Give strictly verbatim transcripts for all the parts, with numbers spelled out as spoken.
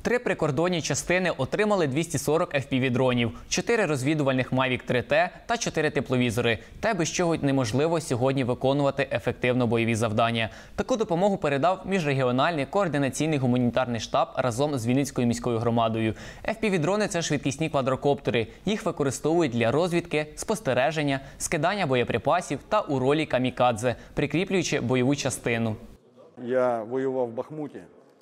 Три прикордонні частини отримали двісті сорок еф пі ві-дронів, чотири розвідувальних Мавік три те та чотири тепловізори. Те, без чого неможливо сьогодні виконувати ефективно бойові завдання. Таку допомогу передав міжрегіональний координаційний гуманітарний штаб разом з Вінницькою міською громадою. еф пі ві-дрони – це швидкісні квадрокоптери. Їх використовують для розвідки, спостереження, скидання боєприпасів та у ролі камікадзе, прикріплюючи бойову частину. Я воював в Бахмуті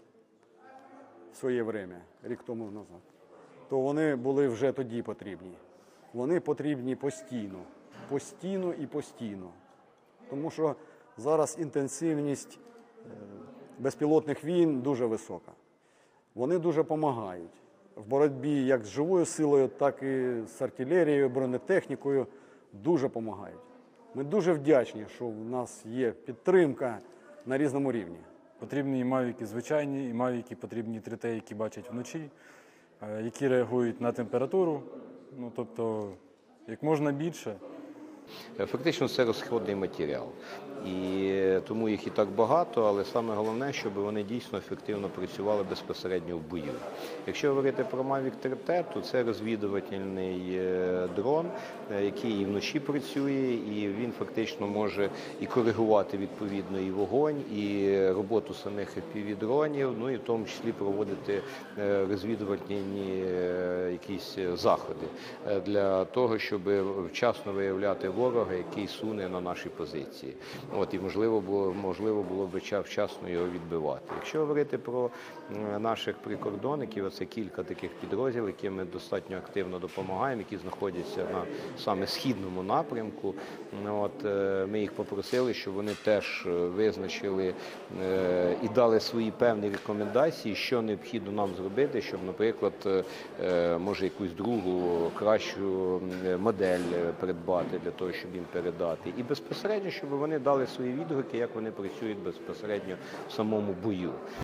в своє время, рік тому назад, то вони були вже тоді потрібні. Вони потрібні постійно, постійно і постійно. Тому що зараз інтенсивність безпілотних війн дуже висока. Вони дуже допомагають в боротьбі як з живою силою, так і з артилерією, бронетехнікою. Дуже допомагають. Ми дуже вдячні, що в нас є підтримка на різному рівні. Потрібні і мавіки звичайні, і мавіки потрібні три те, які бачать вночі, які реагують на температуру, ну, тобто як можна більше. Фактично це розходний матеріал, і тому їх і так багато, але саме головне, щоб вони дійсно ефективно працювали безпосередньо в бою. Якщо говорити про Мавік три те, то це розвідувальний дрон, який і вночі працює, і він фактично може і коригувати відповідно і вогонь, і роботу самих еф пі ві-дронів, ну і в тому числі проводити розвідувальні якісь заходи для того, щоб вчасно виявляти ворога, який суне на наші позиції. От, і можливо було, можливо було б вчасно його відбивати. Якщо говорити про наших прикордонників, це кілька таких підрозділів, яким ми достатньо активно допомагаємо, які знаходяться на саме східному напрямку. От, ми їх попросили, щоб вони теж визначили і дали свої певні рекомендації, що необхідно нам зробити, щоб, наприклад, може якусь другу, кращу модель придбати для того, щоб їм передати. І безпосередньо, щоб вони дали свої відгуки, як вони працюють безпосередньо в самому бою.